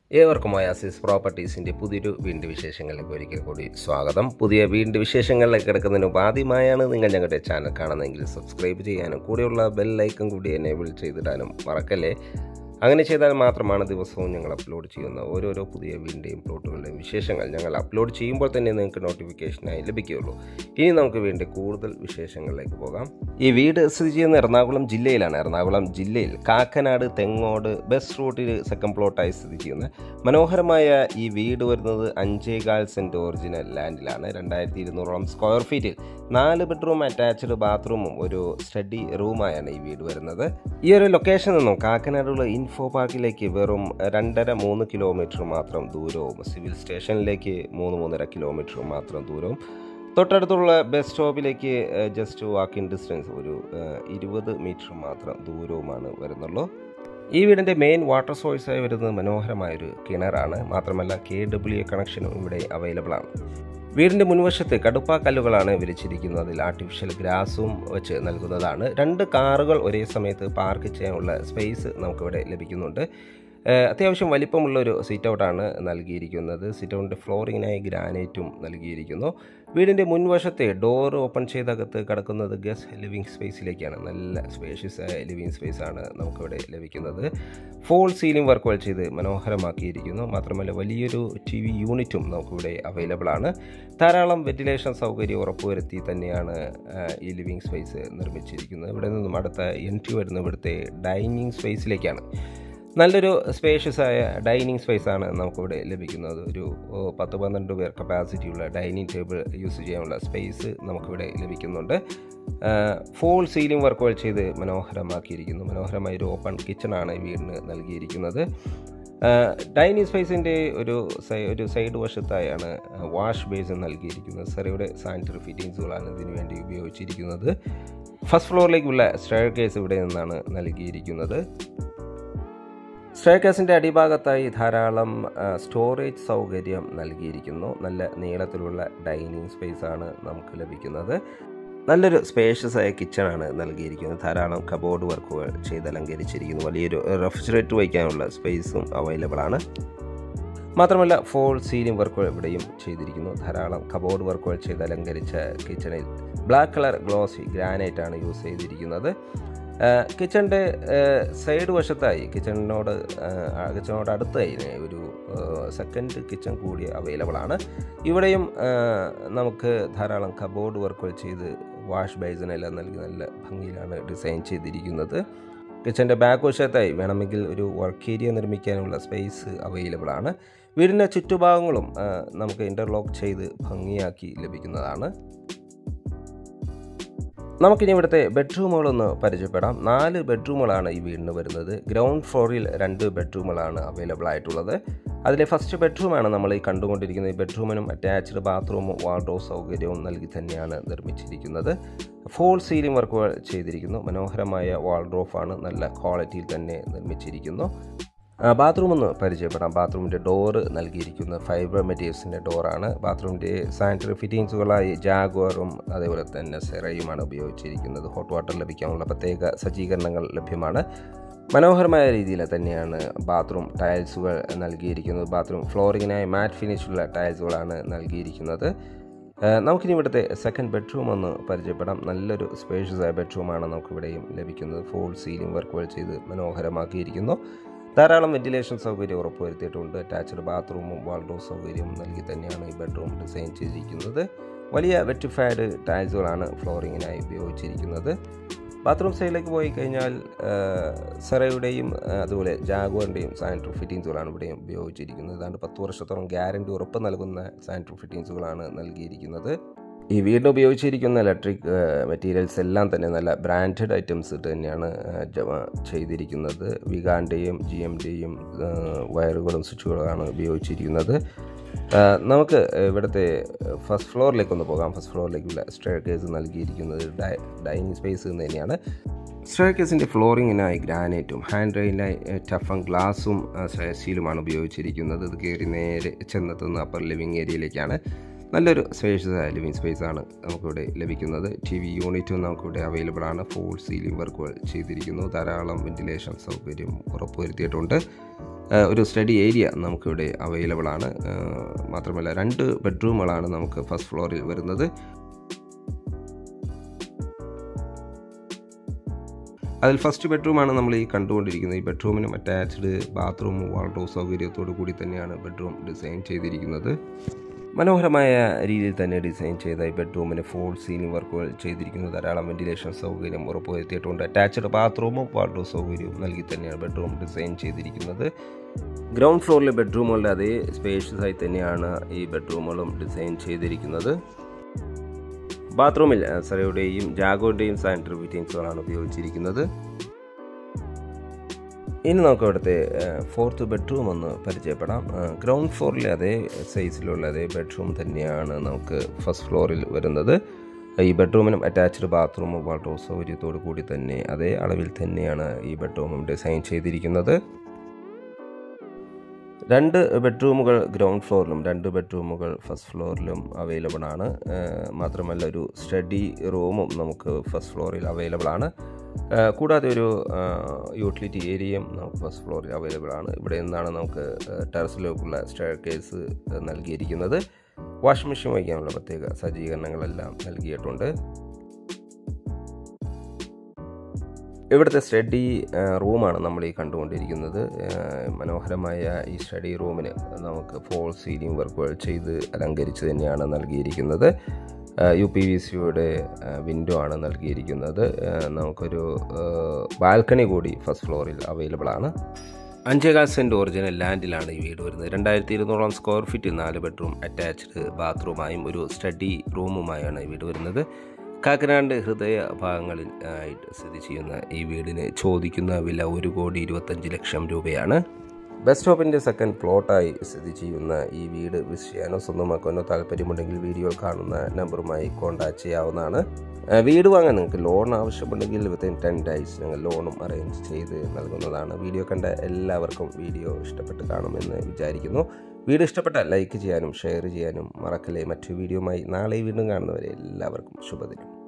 ഏവർക്കും OASIS പ്രോപ്പർട്ടീസിൻ്റെ പുതിയൊരു വീണ്ടും വിശേഷങ്ങളിലേക്ക് ഒരിക്കൽ കൂടി സ്വാഗതം. പുതിയ വീണ്ടും വിശേഷങ്ങളിലേക്ക് കിടക്കുന്നതിന് മുമ്പ് ആദ്യമായാണ് നിങ്ങൾ ഞങ്ങളുടെ ചാനൽ കാണുന്നതെങ്കിൽ സബ്സ്ക്രൈബ് ചെയ്യാനും കൂടെയുള്ള ബെൽ ഐക്കൺ കൂടി എനേബിൾ ചെയ്തിടാനും മറക്കല്ലേ. അങ്ങനെ ചെയ്താൽ മാത്രമാണ് ദിവസവും ഞങ്ങൾ അപ്ലോഡ് ചെയ്യുന്ന ഓരോരോ പുതിയ വീടിൻ്റെയും പ്ലോട്ടുകളുടെയും വിശേഷങ്ങൾ ഞങ്ങൾ അപ്ലോഡ് ചെയ്യുമ്പോൾ തന്നെ നിങ്ങൾക്ക് നോട്ടിഫിക്കേഷനായി ലഭിക്കുകയുള്ളൂ. ഇനി നമുക്ക് വേണ്ടി കൂടുതൽ വിശേഷങ്ങളിലേക്ക് പോകാം. ഈ വീട് സ്ഥിതി ചെയ്യുന്ന എറണാകുളം ജില്ലയിലാണ്. എറണാകുളം ജില്ലയിൽ കാക്കനാട് തെങ്ങോട് ബസ് റൂട്ടിൽ സെക്കൻഡ് പ്ലോട്ടായി സ്ഥിതി ചെയ്യുന്ന മനോഹരമായ ഈ വീട് വരുന്നത് 5.25 സെൻറ്റ് ഒറിജിനൽ ലാൻഡിലാണ്. 2200 സ്ക്വയർ ഫീറ്റിൽ 4 ബെഡ്റൂം അറ്റാച്ച്ഡ് ബാത്റൂമും ഒരു സ്റ്റഡി റൂമായാണ് ഈ വീട് വരുന്നത്. ഈ ഒരു ലൊക്കേഷൻ നിന്നും കാക്കനാടുള്ള ഇൻഫോപാർക്കിലേക്ക് വെറും 2.5-3 കിലോമീറ്റർ മാത്രം ദൂരവും, സിവിൽ സ്റ്റേഷനിലേക്ക് 3-3.5 കിലോമീറ്റർ മാത്രം ദൂരവും, തൊട്ടടുത്തുള്ള ബസ് സ്റ്റോപ്പിലേക്ക് ജസ്റ്റ് വാക്കിംഗ് ഡിസ്റ്റൻസ് ഒരു 20 മീറ്റർ മാത്രം ദൂരവുമാണ് വരുന്നുള്ളൂ. ഈ വീടിൻ്റെ മെയിൻ വാട്ടർ സോഴ്സായി വരുന്നത് മനോഹരമായൊരു കിണറാണ്. മാത്രമല്ല KWA കണക്ഷനും ഇവിടെ അവൈലബിൾ ആണ്. വീടിൻ്റെ മുൻവശത്ത് കടുപ്പാ കല്ലുകളാണ് വിരിച്ചിരിക്കുന്നത്. അതിൽ ആർട്ടിഫിഷ്യൽ ഗ്രാസും വെച്ച് നൽകുന്നതാണ്. 2 കാറുകൾ ഒരേ സമയത്ത് പാർക്ക് ചെയ്യാനുള്ള സ്പേസ് നമുക്കിവിടെ ലഭിക്കുന്നുണ്ട്. അത്യാവശ്യം വലിപ്പമുള്ളൊരു സിറ്റ് ഔട്ടാണ് നൽകിയിരിക്കുന്നത്. സിറ്റ് ഔട്ടിൻ്റെ ഫ്ലോറിങ്ങിനായി ഗ്രാനൈറ്റും നൽകിയിരിക്കുന്നു. വീടിൻ്റെ മുൻവശത്തെ ഡോർ ഓപ്പൺ ചെയ്തകത്ത് കിടക്കുന്നത് ഗസ്റ്റ് ലിവിങ് സ്പേസിലേക്കാണ്. നല്ല സ്പേഷ്യസ് ആയ ലിവിങ് സ്പേസാണ് നമുക്കിവിടെ ലഭിക്കുന്നത്. ഫോൾ സീലിംഗ് വർക്കുകൾ ചെയ്ത് മനോഹരമാക്കിയിരിക്കുന്നു. മാത്രമല്ല വലിയൊരു TV യൂണിറ്റും നമുക്കിവിടെ അവൈലബിൾ ആണ്. ധാരാളം വെന്റിലേഷൻ സൗകര്യം ഉറപ്പുവരുത്തി തന്നെയാണ് ഈ ലിവിങ് സ്പേസ് നിർമ്മിച്ചിരിക്കുന്നത്. ഇവിടെ നിന്നും അടുത്ത എൻട്രി വരുന്ന ഇവിടുത്തെ ഡൈനിങ് സ്പേസിലേക്കാണ്. നല്ലൊരു സ്പേഷ്യസ് ആയ ഡൈനിങ് സ്പേസാണ് നമുക്കിവിടെ ലഭിക്കുന്നത്. ഒരു 10-12 പേർ കപ്പാസിറ്റിയുള്ള ഡൈനിങ് ടേബിൾ യൂസ് ചെയ്യാനുള്ള സ്പേസ് നമുക്കിവിടെ ലഭിക്കുന്നുണ്ട്. ഫോൾ സീലിംഗ് വർക്കുകൾ ചെയ്ത് മനോഹരമാക്കിയിരിക്കുന്നു. മനോഹരമായൊരു ഓപ്പൺ കിച്ചണാണ് ഈ വീടിന് നൽകിയിരിക്കുന്നത്. ഡൈനിങ് സ്പേസിൻ്റെ ഒരു സൈഡ് വശത്തായാണ് വാഷ് ബേസിൻ നൽകിയിരിക്കുന്നത്. സെറയുടെ സാനിറ്ററി ഫിറ്റിങ്സുകളാണ് ഇതിനു വേണ്ടി ഉപയോഗിച്ചിരിക്കുന്നത്. ഫസ്റ്റ് ഫ്ലോറിലേക്കുള്ള സ്റ്റെയർ കേസ് ഇവിടെ നിന്നാണ് നൽകിയിരിക്കുന്നത്. സ്റ്റെയർ കേസിൻ്റെ അടിഭാഗത്തായി ധാരാളം സ്റ്റോറേജ് സൗകര്യം നൽകിയിരിക്കുന്നു. നല്ല നീളത്തിലുള്ള ഡൈനിങ് സ്പേസാണ് നമുക്ക് ലഭിക്കുന്നത്. നല്ലൊരു സ്പേഷ്യസ് ആയ കിച്ചണാണ് നൽകിയിരിക്കുന്നത്. ധാരാളം കബോർഡ് വർക്കുകൾ ചെയ്ത് അലങ്കരിച്ചിരിക്കുന്നു. വലിയൊരു റെഫ്രിജറേറ്റർ വയ്ക്കാനുള്ള സ്പേസും അവൈലബിൾ ആണ്. മാത്രമല്ല ഫോൾ സീലിംഗ് വർക്കുകൾ ഇവിടെയും ചെയ്തിരിക്കുന്നു. ധാരാളം കബോർഡ് വർക്കുകൾ ചെയ്ത് അലങ്കരിച്ച കിച്ചണിൽ ബ്ലാക്ക് കളർ ഗ്ലോസി ഗ്രാനൈറ്റാണ് യൂസ് ചെയ്തിരിക്കുന്നത്. കിച്ചണിൻ്റെ സൈഡ് വശത്തായി കിച്ചണിനോട് അടുത്തായി ഒരു സെക്കൻഡ് കിച്ചൺ കൂടി അവൈലബിൾ ആണ്. ഇവിടെയും നമുക്ക് ധാരാളം കബോർഡ് വർക്കുകൾ ചെയ്ത് വാഷ് ബേസിനെല്ലാം നൽകി നല്ല ഭംഗിയിലാണ് ഡിസൈൻ ചെയ്തിരിക്കുന്നത്. കിച്ചൻ്റെ ബാക്ക് വശത്തായി വേണമെങ്കിൽ ഒരു വർക്ക് ഏരിയ നിർമ്മിക്കാനുള്ള സ്പേസ് അവൈലബിൾ ആണ്. വീടിൻ്റെ ചുറ്റുഭാഗങ്ങളും നമുക്ക് ഇൻ്റർലോക്ക് ചെയ്ത് ഭംഗിയാക്കി ലഭിക്കുന്നതാണ്. നമുക്കിനി ഇവിടുത്തെ ബെഡ്റൂമുകളൊന്ന് പരിചയപ്പെടാം. 4 ബെഡ്റൂമുകളാണ് ഈ വീടിന് വരുന്നത്. ഗ്രൗണ്ട് ഫ്ലോറിൽ 2 ബെഡ്റൂമുകളാണ് അവൈലബിൾ ആയിട്ടുള്ളത്. അതിലെ ഫസ്റ്റ് ബെഡ്റൂമാണ് നമ്മൾ ഈ കണ്ടുകൊണ്ടിരിക്കുന്നത്. ഈ ബെഡ്റൂമിനും അറ്റാച്ച്ഡ് ബാത്റൂമും വാർഡ്രോബ് സൗകര്യവും നൽകി തന്നെയാണ് നിർമ്മിച്ചിരിക്കുന്നത്. ഫോൾ സീലിംഗ് വർക്കുകൾ ചെയ്തിരിക്കുന്നു. മനോഹരമായ വാർഡ്രോബാണ് നല്ല ക്വാളിറ്റിയിൽ തന്നെ നിർമ്മിച്ചിരിക്കുന്നു. ബാത്റൂം ഒന്ന് പരിചയപ്പെടാം. ബാത്റൂമിൻ്റെ ഡോറ് നൽകിയിരിക്കുന്നത് ഫൈബർ മെറ്റീരിയൽസിൻ്റെ ഡോറാണ്. ബാത്റൂമിൻ്റെ സാനിറ്ററി ഫിറ്റിങ്സുകളായി ജാഗ്വറും അതേപോലെ തന്നെ സെറയുമാണ് ഉപയോഗിച്ചിരിക്കുന്നത്. ഹോട്ട് വാട്ടർ ലഭിക്കാനുള്ള പ്രത്യേക സജ്ജീകരണങ്ങൾ ലഭ്യമാണ്. മനോഹരമായ രീതിയിൽ തന്നെയാണ് ബാത്റൂം ടൈൽസുകൾ നൽകിയിരിക്കുന്നത്. ബാത്റൂം ഫ്ലോറിങ്ങിനായി മാറ്റ് ഫിനിഷുള്ള ടൈൽസുകളാണ് നൽകിയിരിക്കുന്നത്. നമുക്കിനി ഇവിടുത്തെ സെക്കൻഡ് ബെഡ്റൂം ഒന്ന് പരിചയപ്പെടാം. നല്ലൊരു സ്പേഷ്യസ് ആയ ബെഡ്റൂമാണ് നമുക്കിവിടെയും ലഭിക്കുന്നത്. ഫോൾ സീലിംഗ് വർക്കുകൾ ചെയ്ത് മനോഹരമാക്കിയിരിക്കുന്നു. ധാരാളം വെന്റിലേഷൻ സൗകര്യം ഉറപ്പുവരുത്തിയിട്ടുണ്ട്. അറ്റാച്ച്ഡ് ബാത്റൂമും വാർഡ്രോബ് സൗകര്യവും നൽകി തന്നെയാണ് ഈ ബെഡ്റൂം ഡിസൈൻ ചെയ്തിരിക്കുന്നത്. വലിയ വെറ്റിഫൈഡ് ടൈൽസുകളാണ് ഫ്ലോറിങ്ങിനായി ഉപയോഗിച്ചിരിക്കുന്നത്. ബാത്റൂം സൈഡിലേക്ക് പോയി കഴിഞ്ഞാൽ സെറയുടെയും അതുപോലെ ജാഗ്വറിൻ്റെയും സാനിറ്ററി ഫിറ്റിങ്സുകളാണ് ഇവിടെയും ഉപയോഗിച്ചിരിക്കുന്നത്. ഏതാണ്ട് 10 വർഷത്തോളം ഗ്യാരണ്ടി ഉറപ്പ് നൽകുന്ന സാനിറ്ററി ഫിറ്റിങ്സുകളാണ് നൽകിയിരിക്കുന്നത്. ഈ വീടിന് ഉപയോഗിച്ചിരിക്കുന്ന ഇലക്ട്രിക് മെറ്റീരിയൽസ് എല്ലാം തന്നെ നല്ല ബ്രാൻഡഡ് ഐറ്റംസ് തന്നെയാണ് ചെയ്തിരിക്കുന്നത്. വിഗാൻ്റെയും GMൻ്റെയും വയറുകളും സ്വിച്ചുകളുമാണ് ഉപയോഗിച്ചിരിക്കുന്നത്. നമുക്ക് ഇവിടുത്തെ ഫസ്റ്റ് ഫ്ലോറിലേക്കൊന്ന് പോകാം. ഫസ്റ്റ് ഫ്ലോറിലേക്കുള്ള സ്റ്റെയർ കേസ് നൽകിയിരിക്കുന്നത് ഡൈനിങ് സ്പേസ് തന്നെയാണ്. സ്റ്റെയർ കേസിൻ്റെ ഫ്ലോറിങ്ങിനായി ഗ്രാനൈറ്റും ഹാൻഡ് റെയിലിനായി ടഫൻ ഗ്ലാസും സ്റ്റീലുമാണ് ഉപയോഗിച്ചിരിക്കുന്നത്. ഇത് കയറി നേരെ ചെന്നെത്തുന്ന അപ്പർ ലിവിങ് ഏരിയയിലേക്കാണ്. നല്ലൊരു സ്പേഷ്യസ് ലിവിങ് സ്പേസാണ് നമുക്കിവിടെ ലഭിക്കുന്നത്. TV യൂണിറ്റും നമുക്കിവിടെ അവൈലബിൾ ആണ്. ഫോൾ സീലിംഗ് വർക്കുകൾ ചെയ്തിരിക്കുന്നു. ധാരാളം വെന്റിലേഷൻ സൗകര്യം ഉറപ്പുവരുത്തിയിട്ടുണ്ട്. ഒരു സ്റ്റഡി ഏരിയ നമുക്കിവിടെ അവൈലബിൾ ആണ്. മാത്രമല്ല 2 ബെഡ്റൂമുകളാണ് നമുക്ക് ഫസ്റ്റ് ഫ്ലോറിൽ വരുന്നത്. അതിൽ ഫസ്റ്റ് ബെഡ്റൂമാണ് നമ്മൾ ഈ കണ്ടുകൊണ്ടിരിക്കുന്നത്. ഈ ബെഡ്റൂമിനും അറ്റാച്ച്ഡ് ബാത്റൂമും വാൾഡ്രോബ് സൗകര്യത്തോടു കൂടി തന്നെയാണ് ബെഡ്റൂം ഡിസൈൻ ചെയ്തിരിക്കുന്നത്. മനോഹരമായ രീതിയിൽ തന്നെ ഡിസൈൻ ചെയ്ത ഈ ബെഡ്റൂമിന് ഫോൾ സീലിംഗ് വർക്കുകൾ ചെയ്തിരിക്കുന്നു. ധാരാളം വെന്റിലേഷൻ സൗകര്യം ഉറപ്പുവരുത്തിയിട്ടുണ്ട്. അറ്റാച്ച്ഡ് ബാത്റൂമും വാൾഡ്രോബ് സൗകര്യവും നൽകി തന്നെയാണ് ബെഡ്റൂം ഡിസൈൻ ചെയ്തിരിക്കുന്നത്. ഗ്രൗണ്ട് ഫ്ലോറിലെ ബെഡ്റൂമുകളുടെ അതേ സ്പേഷ്യസ് ആയി തന്നെയാണ് ഈ ബെഡ്റൂമുകളും ഡിസൈൻ ചെയ്തിരിക്കുന്നത്. ബാത്റൂമിൽ സറയുടെയും ജാഗോയുടെയും സാനിറ്ററി ഫിറ്റിംഗ്സുകളാണ് ഉപയോഗിച്ചിരിക്കുന്നത്. ഇനി നമുക്ക് ഇവിടുത്തെ 4th ബെഡ്റൂം ഒന്ന് പരിചയപ്പെടാം. ഗ്രൗണ്ട് ഫ്ലോറിലെ അതേ സൈസിലുള്ള അതേ ബെഡ്റൂം തന്നെയാണ് നമുക്ക് ഫസ്റ്റ് ഫ്ലോറിൽ വരുന്നത്. ഈ ബെഡ്റൂമിനും അറ്റാച്ച്ഡ് ബാത്റൂമും വാൾഡ്രോബ് സൗകര്യത്തോടു കൂടി തന്നെ അതേ അളവിൽ തന്നെയാണ് ഈ ബെഡ്റൂമും ഡിസൈൻ ചെയ്തിരിക്കുന്നത്. 2 ബെഡ്റൂമുകൾ ഗ്രൗണ്ട് ഫ്ലോറിലും 2 ബെഡ്റൂമുകൾ ഫസ്റ്റ് ഫ്ലോറിലും അവൈലബിൾ ആണ്. മാത്രമല്ല ഒരു സ്റ്റഡി റൂമും നമുക്ക് ഫസ്റ്റ് ഫ്ലോറിൽ അവൈലബിൾ ആണ്. കൂടാതെ ഒരു യൂട്ടിലിറ്റി ഏരിയയും നമുക്ക് ഫസ്റ്റ് ഫ്ലോറിൽ അവൈലബിൾ ആണ്. ഇവിടെ നിന്നാണ് നമുക്ക് ടെറസിലേക്കുള്ള സ്റ്റെയർകേസ് നൽകിയിരിക്കുന്നത്. വാഷിംഗ് മെഷീൻ വയ്ക്കാനുള്ള പ്രത്യേക സജ്ജീകരണങ്ങളെല്ലാം നൽകിയിട്ടുണ്ട്. ഇവിടുത്തെ സ്റ്റഡി റൂമാണ് നമ്മൾ ഈ കണ്ടുകൊണ്ടിരിക്കുന്നത്. മനോഹരമായ ഈ സ്റ്റഡി റൂമിന് നമുക്ക് ഫോൾ സീലിംഗ് വർക്കുകൾ ചെയ്ത് അലങ്കരിച്ച് തന്നെയാണ് നൽകിയിരിക്കുന്നത്. UPVCയുടെ വിൻഡോ ആണ് നൽകിയിരിക്കുന്നത്. നമുക്കൊരു ബാൽക്കണി കൂടി ഫസ്റ്റ് ഫ്ലോറിൽ അവൈലബിൾ ആണ്. 5.25 സെൻറ്റ് ഒറിജിനൽ ലാൻഡിലാണ് ഈ വീട് വരുന്നത്. 2200 സ്ക്വയർ ഫീറ്റ് 4 ബെഡ്റൂം അറ്റാച്ച്ഡ് ബാത്റൂമായും ഒരു സ്റ്റഡി റൂമുമായാണ് ഈ വീട് വരുന്നത്. കാക്കനാട് ഹൃദയ ഭാഗങ്ങളിൽ ആയിട്ട് സ്ഥിതി ചെയ്യുന്ന ഈ വീടിന് ചോദിക്കുന്ന വില 1,25,00,000 രൂപയാണ്. ബസ് സ്റ്റോപ്പിൻ്റെ സെക്കൻഡ് പ്ലോട്ടായി സ്ഥിതി ചെയ്യുന്ന ഈ വീട് വിസിറ്റ് ചെയ്യാനോ സ്വന്തമാക്കാനോ താല്പര്യമുണ്ടെങ്കിൽ വീഡിയോയിൽ കാണുന്ന നമ്പറുമായി കോൺടാക്റ്റ് ചെയ്യാവുന്നതാണ്. വീട് വാങ്ങാൻ നിങ്ങൾക്ക് ലോൺ ആവശ്യമുണ്ടെങ്കിൽ വിത്തിൻ 10 days ഞങ്ങൾ ലോണും അറേഞ്ച് ചെയ്ത് നൽകുന്നതാണ്. വീഡിയോ കണ്ട എല്ലാവർക്കും വീഡിയോ ഇഷ്ടപ്പെട്ട് കാണുമെന്ന് വിചാരിക്കുന്നു. വീഡിയോ ഇഷ്ടപ്പെട്ടാൽ ലൈക്ക് ചെയ്യാനും ഷെയർ ചെയ്യാനും മറക്കല്ലേ. മറ്റു വീഡിയോയുമായി നാളെ വീണ്ടും കാണുന്നവരെ എല്ലാവർക്കും ശുഭദിനം.